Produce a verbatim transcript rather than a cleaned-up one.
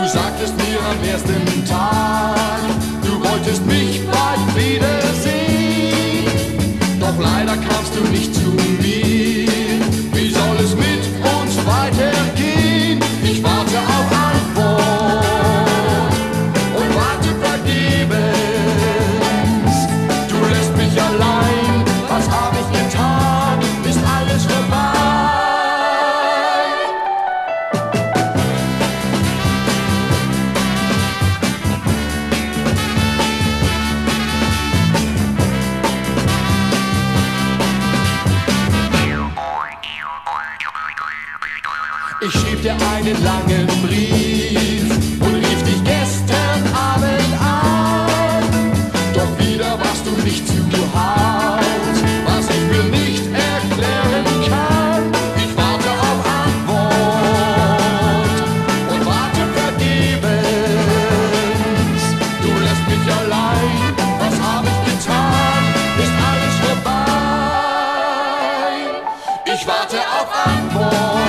Du sagtest mir am ersten Tag, du wolltest mich bald wiedersehen. Doch leider kamst du nicht zu mir. Wie soll es mit uns weitergehen? Ich warte auf Antwort und warte vergebens. Du lässt mich allein, was hab ich getan? Ist alles vorbei? Ich schrieb dir einen langen Brief und rief dich gestern Abend an. Doch wieder warst du nicht zu Hause, was ich mir nicht erklären kann. Ich warte auf Antwort und warte vergebens. Du lässt mich allein, was hab ich getan? Ist alles vorbei? Ich warte auf Antwort